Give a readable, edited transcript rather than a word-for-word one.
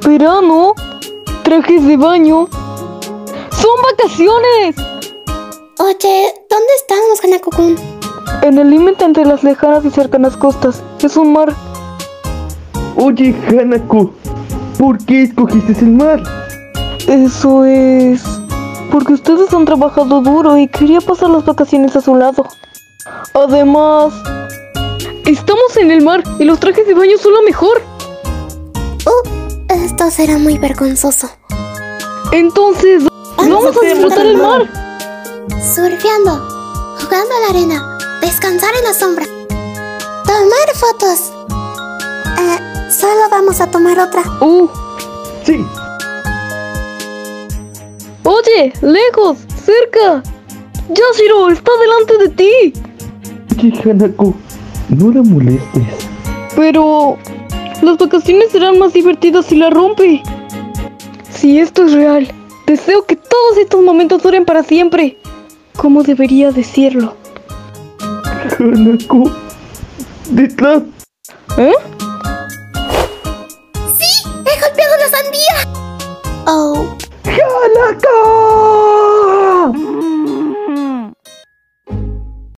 verano, trajes de baño. ¡Son vacaciones! Oye, ¿dónde estamos, Hanako-kun? En el límite entre las lejanas y cercanas costas. Es un mar. Oye, Hanako, ¿por qué escogiste el mar? Eso es... porque ustedes han trabajado duro y quería pasar las vacaciones a su lado. Además... estamos en el mar y los trajes de baño son lo mejor. Esto será muy vergonzoso. Entonces, vamos a disfrutar el mar. Surfeando, jugando a la arena, descansar en la sombra, tomar fotos. Solo vamos a tomar otra. Sí. Oye, lejos, cerca. Yashiro, está delante de ti. Oye, Hanako, no la molestes. Pero... las vacaciones serán más divertidas si la rompe. Si esto es real, deseo que todos estos momentos duren para siempre. ¿Cómo debería decirlo? Hanako, detrás. ¿Eh? ¡Sí! ¡He golpeado la sandía! ¡Oh! ¡Hanako!